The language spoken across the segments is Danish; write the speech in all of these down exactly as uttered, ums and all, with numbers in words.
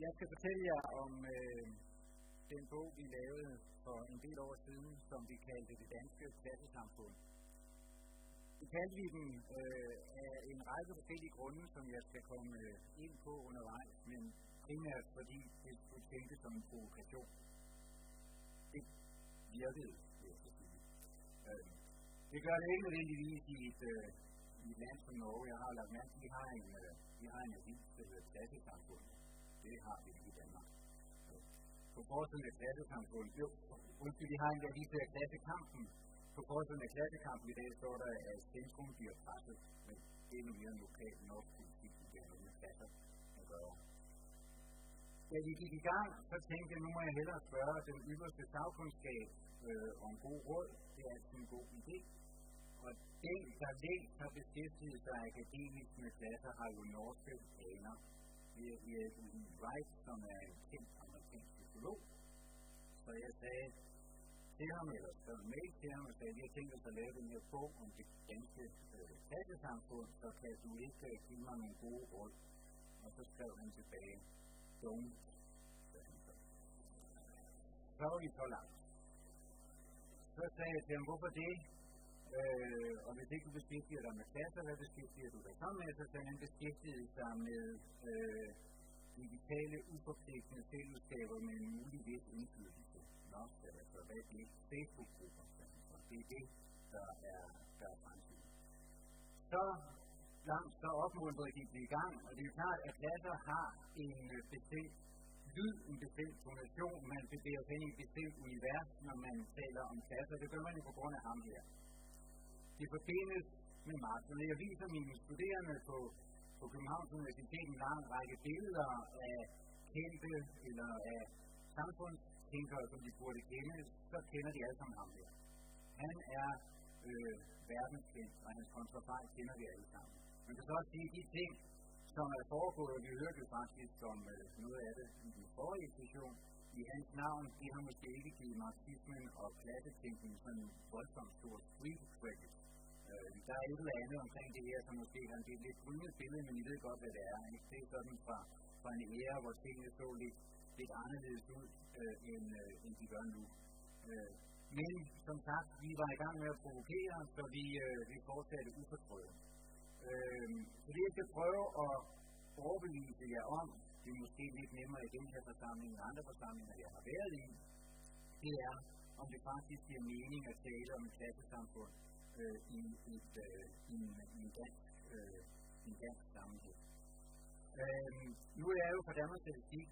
Jeg skal fortælle jer om øh, den bog, vi lavede for en del år siden, som vi kaldte Det Danske Klassesamfund. Vi kaldte vi den øh, af en række forskellige grunde, som jeg skal komme øh, ind på undervejs, men primært fordi det skulle tænkes som en provokation. Det virkede, vil jeg sige. Øh, det gør det ikke nødvendigvis i et, øh, i et land som Norge. Jeg har lagt mærke til, at vi har en, øh, vi har en avis, der hedder Klassesamfund. Det har vi i Danmark. På forsiden af Klassesamfund, jo, undskyld, vi har en avis, der hedder Klassekampen. På forsiden af Klassekampen i dag står der, at centrum bliver presset, men det er nu mere lokal norsk politik, som det har noget med klasser at gøre. Da vi gik i gang, så tænkte jeg, nu må jeg hellere spørge den yderste sagkundskab øh, om god råd. Det er altid en god idé. Og den, der længst har beskæftiget sig akademisk med klasser, har jo norske aner. Det er Erik Wright, som er en kendt amerikansk psykolog. Så jeg sagde til ham, eller skrev en mail til ham, og sagde, at jeg tænkte at lave den her bog om det danske øh, klassesamfund, så kan du ikke øh, give mig nogle gode råd. Og så skrev han tilbage, don't. Så var vi så langt. Så sagde jeg til ham, hvorfor det? Øh, og hvis ikke du beskæftiger dig med klasser, hvad beskæftiger du dig sammen med? Så sagde han beskæftiget sig med øh, digitale, uforpligtende fællesskaber med en mulig vis indflydelse. Nå, altså, hvad er det? Facebook-grupper. Så det er det, der er, der er fremtiden. Så langt så opmuntrede gik vi i gang, og det er jo klart, at klasser har en bestemt lyd, en bestemt tonation. Man bevæger sig ind i et bestemt univers, når man taler om klasser. Det gør man jo på grund af ham her. Det forbindes med Marx. Når jeg viser mine studerende på, på Københavns Universitet en lang række billeder af kendte eller af samfundstænkere, som de burde kende, så kender de alle sammen ham her. Han er øh, verdenskendt, og hans kontrafej kender vi alle sammen. Man kan så også sige, at de ting, som er foregået, og vi hørte jo faktisk om øh, noget af det i den forrige session, i hans navn, det har måske ikke givet marxismen og klassetænkningen sådan en voldsomt stor street credit. Øh, der er et eller andet omkring det her, som måske har et lidt grynet billede, men I ved godt, hvad det er. Ikke? Det er sådan fra, fra en ære, hvor tingene så lidt, lidt anderledes ud, øh, end, øh, end de gør nu. Øh, men som sagt, vi var i gang med at provokere, så vi, øh, vi fortsatte ufortrøjet. Øh, så det jeg skal prøve at overbevise jer om, det er måske lidt nemmere i den her forsamling end andre forsamlinger, jeg har været i, det er, om det faktisk giver mening at tale om et klassesamfund øh, i, et, øh, i, en, i en dansk, øh, en dansk sammenhæng. Øh, nu er jeg jo fra Danmarks Statistik,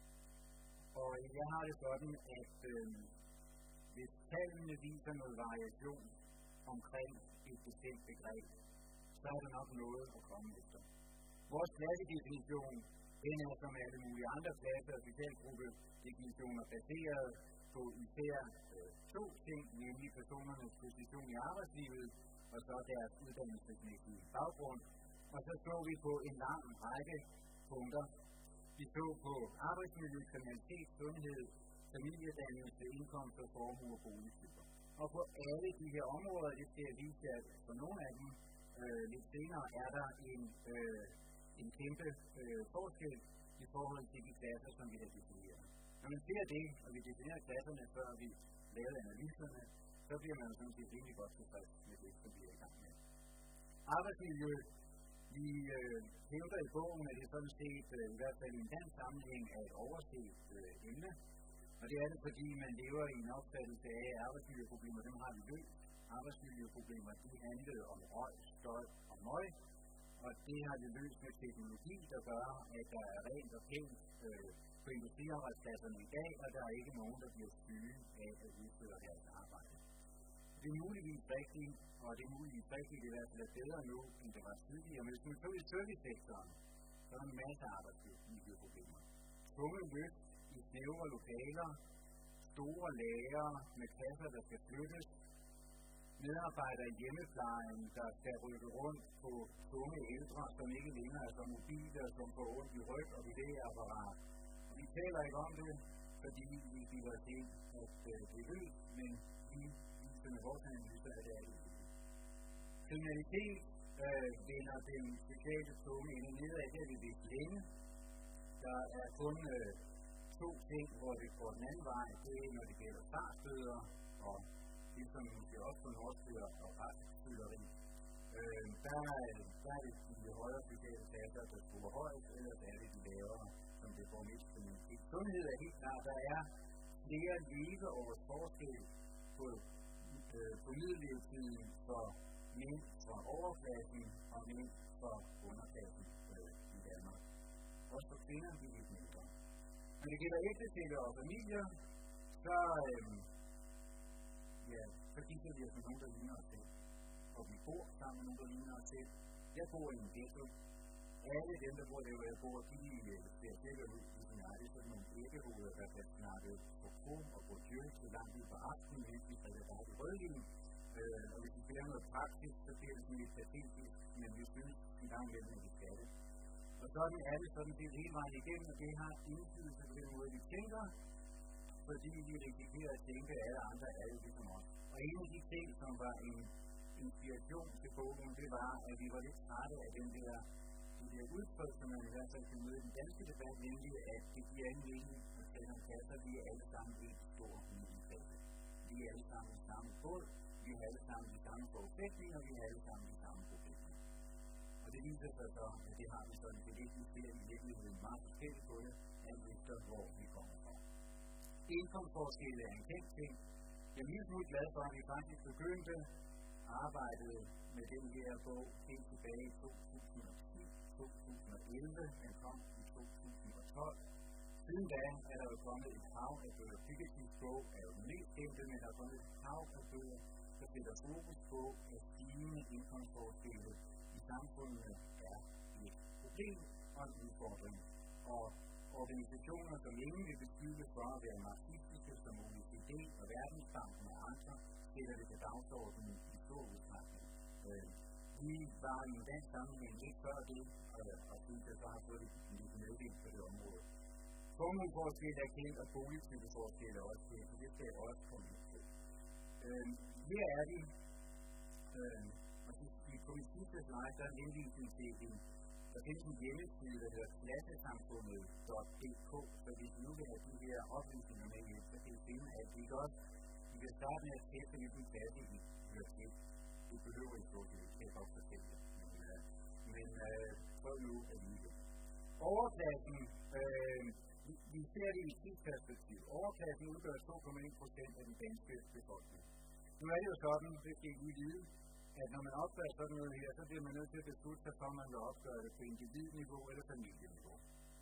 og jeg har det sådan, at øh, hvis tallene viser noget variation omkring et bestemt begreb, så er der nok noget at komme efter. Vores klassedefinition, den er som alle mulige andre klasser og specialgruppedefinitioner baseret på især øh, to ting, nemlig personernes position i arbejdslivet og så deres uddannelsesmæssige baggrund. Og så så vi på en lang række punkter. Vi så på arbejdsmiljø, kriminalitet, sundhed, familiedannelse, indkomst og formue og boligtyper. Og på alle de her områder, det skal jeg vise jer for nogle af dem øh, lidt senere, er der en øh, en kæmpe øh, forskel i forhold til de klasser, som vi har defineret. Når man ser det, og vi definerer klasserne, før vi laver analyserne, så bliver man sådan set rimelig godt tilfreds med det, som vi er i gang med. Arbejdsmiljø, vi øh, hævder i bogen, at det sådan set, øh, i hvert fald i en dansk sammenhæng, er et overset øh, emne. Og det er det, fordi man lever i en opfattelse af, at arbejdsmiljøproblemer, dem har vi løst. Arbejdsmiljøproblemer, de handlede om røg, støj og møg. Og det har vi løst med teknologi, der gør, at der er rent og pænt øh, på industriarbejdspladserne i dag, og der er ikke nogen, der bliver syge af at udføre deres arbejde. Det er muligvis rigtigt, og det er muligvis rigtigt, det er i hvert fald bedre nu, end det var tidligere. Men hvis man så i servicesektoren, så er der en masse arbejdsmiljøproblemer. Tunge løft i snævre lokaler, store lager med kasser, der skal flyttes, medarbejdere i hjemmeplejen, der skal rykke rundt på tunge ældre, som ikke længere er så mobile, som får ondt i ryg og bevægeapparat. Og vi taler ikke om det, fordi vi giver os ind, at øh, det er løst, men vi viser med vores analyser, at det er løst. Kriminalitet øh, vender den sociale tunge ind i nedad, det er vi vist længe. Der Der er kun øh, to ting, hvor det går den anden vej. Det er, når det gælder startbøder, og det som måske også på norskbøder og retsfylleri. Øh, der, der er det de højere sociale klasser, der skruer højt, ellers er det de lavere, som det får mest kriminalitet. Sundhed er helt klart, der er flere leveårs forskel på, øh, på middellevetiden for mænd fra overklassen og mænd fra underklassen øh, i Danmark. Også for kvinder bliver lidt mindre. Når det gælder ægtefæller og familier, så, øh, ja, så kigger vi os med nogen, der ligner os selv. Og vi bor sammen med nogen, der ligner os selv. Jeg bor i en ghetto. Alle dem, der bor der, hvor jeg bor, de ser sikkert ud i sin egen. Det er sådan nogle æggehoveder, der kan snakke på krum og på djø til langt ud på aftenen, mens vi drikker dejlig rødvin. Øh, og hvis vi bliver noget praktisk, så bliver det sådan lidt patetisk, men vi synes en gang imellem, at vi skal det. Og sådan er det sådan set hele vejen igennem, og det har indflydelse på den måde, vi tænker, fordi vi risikerer at tænke, at alle andre er jo ligesom os. Og en af de ting, som var en inspiration til bogen, det var, at vi var lidt trætte af den der, de der udtryk, som man i hvert fald kan møde i den danske debat, nemlig at det giver anden mening at tale om kasser, vi er alle sammen en stor middelklasse. Vi er alle sammen i samme båd, vi har alle sammen de samme forudsætninger, og vi har alle sammen de samme problemer. Og det viser sig så, at det har vi sådan, det ikke ser i virkeligheden meget forskelligt på det, alt efter hvor vi kommer fra. Indkomstforskelle er en kendt ting. Jeg er lige glad for, at vi faktisk begyndte arbejdet med den her bog helt tilbage i to tusind og ti til to tusind og elleve. Den kom i to tusind og tolv. Siden da er der jo kommet et hav af bøger. Pikettys bog er jo den mest kendte, men der er kommet et hav af bøger, der sætter fokus på, at stigende indkomstforskelle i samfundet er et problem og en udfordring. Og organisationer, som ingen vil beskylde for at være marxistiske, som O E C D og Verdensbanken og andre, sætter det på dagsordenen i stor udstrækning. Øh, vi var i en dansk sammenhæng lidt før det, øh, og synes jeg så har fået lidt medvind på det område. Formueforskelle er kendt, og boligtypeforskelle er også kendt, så det skal jeg også komme ind til. Øh, her er de, øh, og i på min sidste slide, der er henvisning til en, der findes en hjemmeside, der hedder klassesamfundet punktum d k, så hvis I nu vil have de her oplysninger med hjælp, så kan I finde, at det ikke også, I kan starte med at teste, hvilken klasse I hører til. Det behøver I så, det kan jeg godt fortælle jer. Men, øh, men øh, prøv nu alligevel. Overklassen, øh, vi, vi ser det i tidsperspektiv. Overklassen udgør to komma en procent af den danske befolkning. Nu er det jo sådan, det skal I lige vide, at når man opgør sådan noget her, så bliver man nødt til at beslutte sig for, om man vil opgøre det på individniveau eller familieniveau.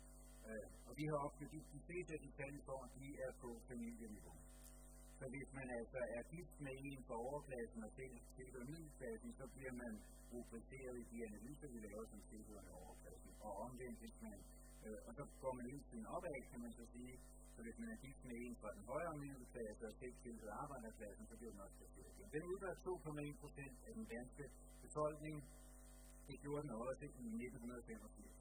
Øh, og vi har opgivet, de, de fleste af de tal, for, de er på familieniveau. Så hvis man altså er gift med en for overklassen og selv tilhører middelklassen, så bliver man rubriceret i de analyser, vi laver som tilhørende overklassen. Og omvendt, hvis man, øh, og så går man hele tiden opad, kan man så sige, så hvis man er gift med en fra den højere middelklasse og selv tilhører arbejderklassen, så bliver man også placeret. Den udgør to komma en procent af den danske befolkning. Det gjorde den også i nitten femogfirs.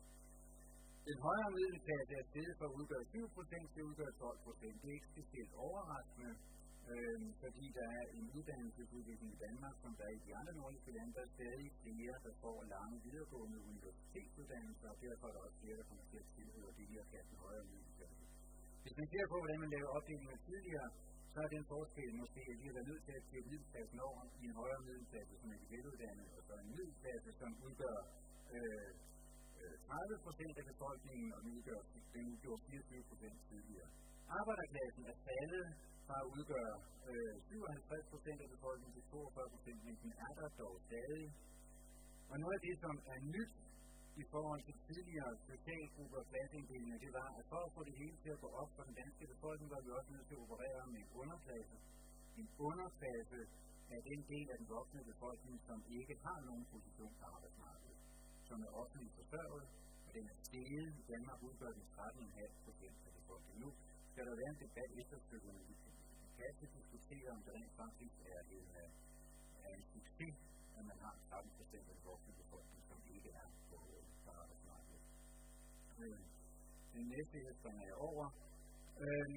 Den højere middelklasse er stedet for at udgøre syv procent til at udgøre tolv procent. Det er ikke specielt overraskende, øh, fordi der er en uddannelsesudvikling i Danmark, som der er i de andre nordiske lande. Der er stadig flere, der får lange videregående universitetsuddannelser, og derfor er der også flere, der kommer til at tilhøre det, vi har kaldt den højere middelklasse. Hvis man ser på, hvordan man laver opdelinger tidligere, så er den forskel måske, at vi har været nødt til at tage middelklassen over i en højere middelklasse, som er veluddannet, og så en middelklasse, som udgør øh, tredive procent af befolkningen, og den udgør, den udgør fireogtyve procent tidligere. Arbejderklassen er faldet fra at udgøre øh, syvoghalvtreds procent af befolkningen til toogfyrre procent, men den er der dog stadig. Og noget af det, som er nyt i forhold til tidligere socialgrupper og klasseinddelinger, det var, at for at få det hele til at gå op for den danske befolkning, var vi også nødt til at operere med en underklasse. En underklasse er den del af den voksne befolkning, som ikke har nogen position på arbejdsmarkedet, som er offentligt forsørget, og den er steget. I Danmark udgør den tretten komma fem procent af befolkningen. Nu skal der være en debat efterfølgende. Vi kan ikke diskutere, om det rent faktisk er en, er en succes, at man har tretten procent af den voksne befolkning, som ikke er på, på arbejdsmarkedet. Øh, den næste her springer jeg over. Øh,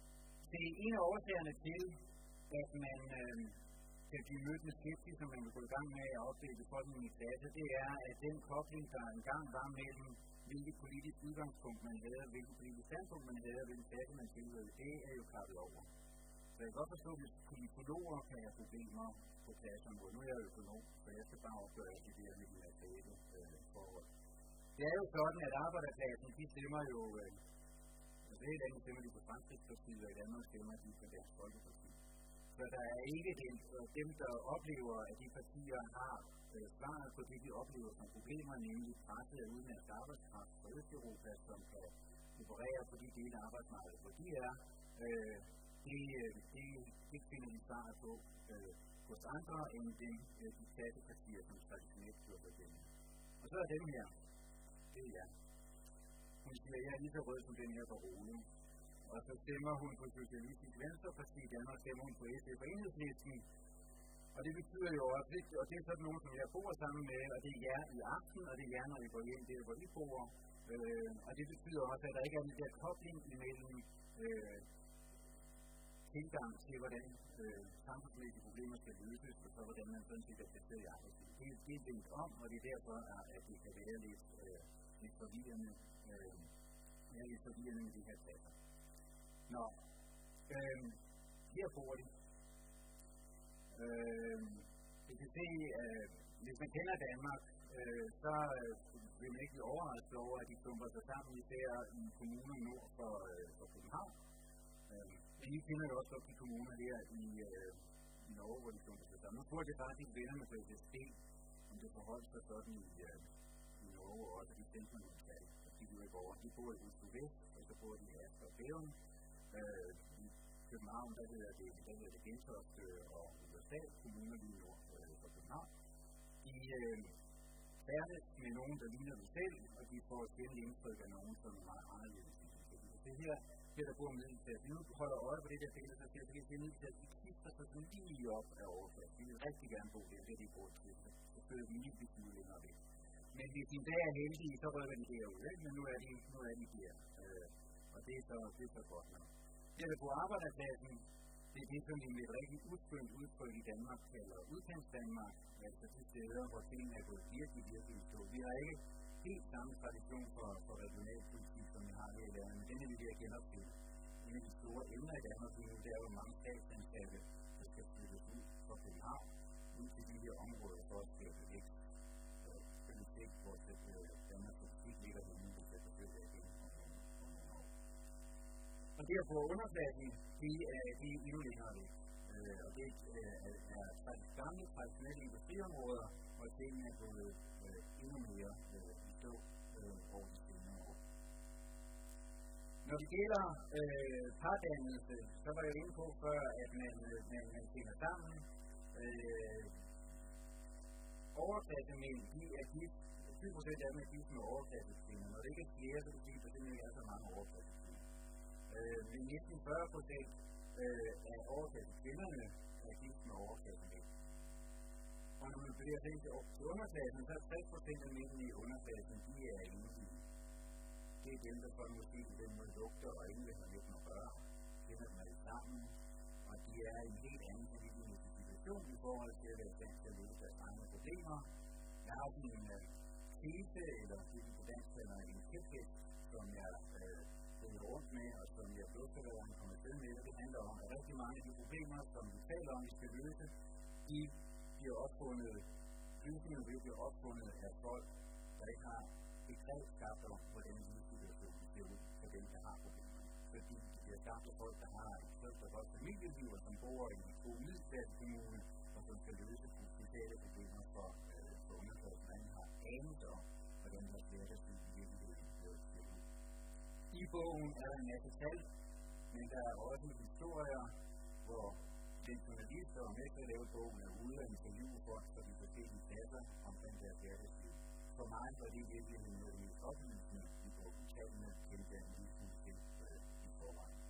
det er en af årsagerne til, at man øh, kan blive mødt med skepsis, som man vil gå i gang med at opdele befolkningen i klasse, det er, at den kobling, der engang var mellem hvilket politisk udgangspunkt man havde, hvilket politisk standpunkt man havde, og hvilken klasse man tilhørte, det er jo kappet over. Så jeg kan godt forstå, at hvis politologer kan have problemer på klasseområdet. Nu er jeg økonom, så jeg skal bare opgøre alt det der med de materielle øh, forhold. Det er jo sådan, at arbejderklassen, de stemmer jo, øh, altså i landet stemmer de på Fremskridtspartiet, og i Danmark stemmer de på Dansk Folkeparti. Så der er ikke den, dem, der oplever, at de partier har øh, svaret på det, de oplever som problemer, nemlig presset af udenlandsk arbejdskraft fra Østeuropa, som kan operere på de dele af arbejdsmarkedet, hvor de er. Øh, det, det, det finder de svaret på øh, hos andre end dem, øh, de klassepartier, som traditionelt fører sig gennem. Og så er dem her. Det er jeg. Hun siger, jeg er lige så rød som den her parole. Og så stemmer hun på Socialistisk Venstreparti i Danmark, stemmer hun på S F og Enhedslisten. Og det betyder jo også, og det er sådan nogen, som jeg bor sammen med, og det er jer i aften, og det er jer, når I går hjem der, hvor I bor. Øh, og det betyder også, at der ikke er den der kobling imellem øh, tilgang til, hvordan øh, samfundsmæssige problemer skal løses, og så hvordan man sådan set er placeret i arbejdslivet. Det, det er vendt om, og det er derfor, at det kan være lidt, øh, lidt forvirrende, øh, ja, lidt forvirrende med de her klasser. Nå, øh, her bor de. Øh, vi kan se, øh, hvis man kender Danmark, øh, så øh, vil man ikke blive overrasket over, at de klumper sig sammen, især i kommuner nord for, øh, for København. Øh, men I kender jo også op de kommuner her i, øh, i Norge, hvor de klumper sig sammen. Nu tror jeg faktisk vennerne på S S D, om det forholder sig sådan i, øh, i Norge, og også de sendte man nogle tal, og de er over. De bor i Oslo Vest, og så bor de i Asker og Bærum. Øh, I København, der hedder det, der hedder det Gentofte og U S A, kommuner lige nord øh, for København. De øh, færdes med nogen, der ligner dem selv, og de får et sjældent indtryk af nogen, som er meget anderledes. Det her, her der bor middelklasse. Nu holder øje på det der billede, så ser det lidt middelklasse. De kigger sig sådan lige op af overklasse. De vil rigtig gerne bo der, det er de bor til. Så føler de lige blive længere væk. Men hvis de dag er heldige, så rykker de derude, ikke? Men nu er de, nu er de der. Øh, og det er så, det er så godt nok. Det er på arbejderklassen, det er det, som vi med et rigtig udskyndt udtryk i Danmark kalder udkants-Danmark, altså de steder, hvor tingene er gået virkelig, virkelig i stå. Vi har ikke helt samme tradition for, for regionalpolitik, som vi har her i landet, men den er vi ved at genopfylde. En af de store emner i Danmark nu, det er jo mange statsansatte, der skal flyttes ud fra København, ud til de her områder for at skabe vækst. Så vi ser ikke, hvor Danmarks politik ligger henne, hvis jeg forsøger at gennem om nogle år. Og derfor underklassen, de er, de er endnu længere væk. Øh, og det øh, er, er gamle, traditionelle industriområder, og tingene er gået øh, endnu mere øh, i stå øh, over de senere år. Når det gælder øh, pardannelse, så var jeg inde på før, at man, man, man finder sammen. Øh, overklassemænd, de er gift, tyve procent af dem er gift med overklasseskvinder. Når det ikke er flere, så vil det sige, at det ikke er så mange overklasseskvinder. Øh, men næsten fyrre procent øh, af overklasseskvinderne er gift med overklassemænd. Og når man bevæger sig ind til underklassen, så er tres procent af mændene i underklassen, de er enlige. Det er dem, der får måske den med lugter og ikke har lidt med røre, kender dem alle sammen, og de er i en helt anden politisk situation i forhold til at være stand til at løse deres egne problemer. Jeg har sådan en uh, krise, eller det vi på dansk kalder en kæphest, som jeg øh, følger rundt med, og som jeg blodforladeren kommer til med. Det handler om, at rigtig mange af de problemer, som vi taler om, vi skal løse, de bliver opfundet, løsningen bliver opfundet af folk, der ikke har begreb skabt om, hvordan livssituationen ser ud for dem, der har problemer. Fordi de bliver skabt af folk, der har et trygt og godt familieliv, og som bor i en god middelklassekommune, og som skal løse de sociale problemer for, øh, for underklassen, man har anelse om, hvordan der ser det ud i virkeligheden ser ud. I bogen er der en masse tal, men der er også historier, hvor den journalister og med til at lave bogen er ude og interviewe folk for de forskellige klasser omkring deres hverdagsliv. For mig var det virkelig noget af det mest oplysende i bogen, tallene kendte jeg en livsliv til øh, i forvejen.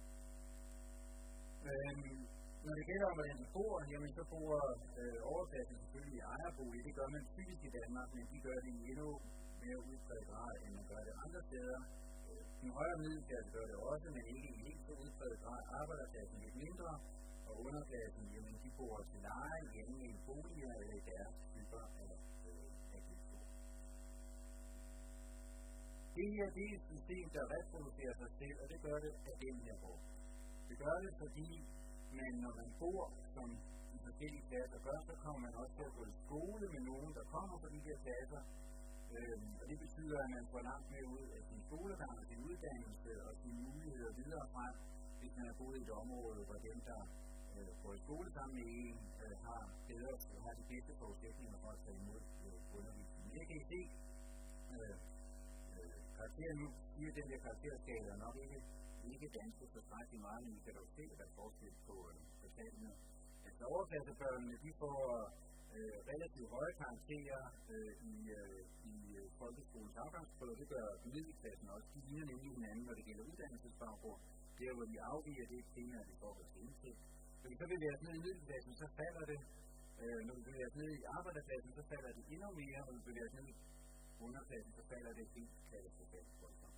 Øhm, når det gælder om, hvordan de bor, jamen så bor øh, overklassen selvfølgelig i ejerbolig. Det gør man typisk i Danmark, men de gør det i endnu mere udbredt grad, end man gør det andre steder. Den højere middelklasse gør det også, men ikke i helt så udbredt grad. Arbejderklassen lidt mindre, og underklassen, jamen de bor til leje i almindelige boliger eller i deres typer af, øh, af vilkår. Det her, det er et system, der reproducerer sig selv, og det gør det af den her grund. Det gør det, fordi man, når man bor som i forskellige klasser gør, så kommer man også til at gå i skole med nogen, der kommer fra de her klasser. Øhm, og det betyder, at man får langt mere ud af sin skolegang og sin uddannelse og sine muligheder videre frem, hvis man er boet i et område, hvor dem, der øh, går i skole sammen med en, øh, har, bedre, har de bedste forudsætninger for at tage imod øh, undervisningen. Det kan I se. Øh, øh, karakteren nu siger den her karakterskala nok ikke, ikke danske så strækkeligt meget, men I kan dog se, at der er forskel på, øh, på tallene. Altså overklassebørnene, de får øh, relativt høje karakterer øh, i, øh, i øh, folkeskolens afgangsprøve. Det gør middelklassen også. De ligner nemlig hinanden, når det gælder uddannelsesbaggrund. Der, hvor de afviger, det er primært i forhold til indtægt. Når vi så bevæger os ned i middelklassen, så falder det. Øh, når vi bevæger os ned i arbejderklassen, så falder det endnu mere. Når vi bevæger os ned i underklassen, så falder det helt katastrofalt.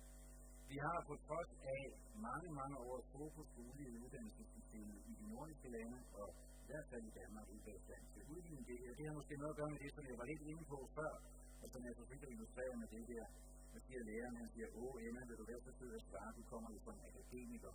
Vi har på trods af mange, mange års fokus på ulige uddannelsessystemet i de nordiske lande, og i hvert fald i Danmark i Vestland til udligning det her. Det har måske noget at gøre med det, som jeg var lidt inde på før, og som jeg forsøgte at illustrere med det der, man siger læreren, han siger, åh Emma, vil du være så sød at svare, du kommer jo som akademiker.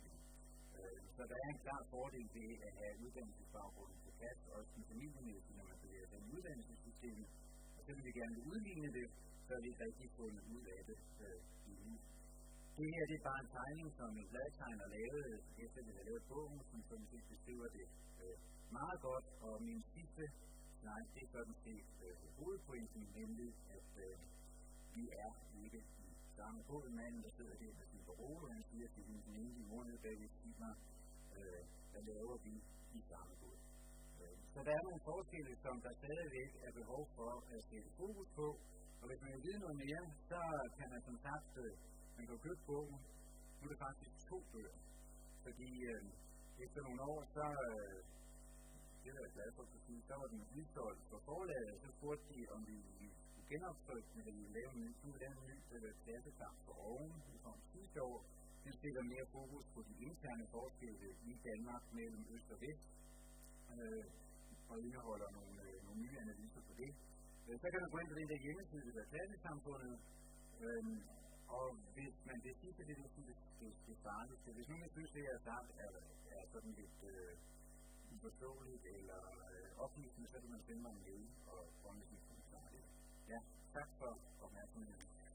Øh, så der er en klar fordel ved at have uddannelsesbaggrunden på plads, også med familiemæssigt, når man bevæger sig i uddannelsessystemet, og så vil vi gerne udligne det, så er vi ikke rigtig fundet ud af det øh, endnu. Det her det er bare en tegning, som en bladtegner lavede, efter vi har lavet bogen, som sådan set beskriver det øh, meget godt. Og min sidste slide, det er sådan set øh, hovedpointen, nemlig at øh, vi er ikke i samme båd. Manden, der sidder der med sin parole, han siger til den enlige mor nede bag ved Sigmar, øh, der laver vi i samme båd. Øh, så der er nogle forskelle, som der stadigvæk er behov for at sætte fokus på. Og hvis man vil vide noget mere, så kan man som sagt øh, man kan købe bogen. Nu er det faktisk to bøger, fordi øh, efter nogle år, så øh, det er jeg glad for at sige, så var den udsolgt for forlaget, så spurgte de, om vi skulle genoptrykke den, eller lave en ny, nu lave en ny øh, klassekamp for oven, vi kom sidste år. Den stiller mere fokus på de interne forskelle i Danmark mellem øst og vest, øh, og indeholder nogle, øh, nogle nye analyser på det. Øh, så kan man gå ind på den der hjemmeside, der er klassesamfundet, øh, og hvis man vil sige til det, det er det, det farligt. Så hvis nogen synes, det er sagt, er, er sådan lidt øh, uforståeligt eller øh, oplysende, så kan man sende mig en mail og komme med sin kommentar. Ja, tak for opmærksomheden.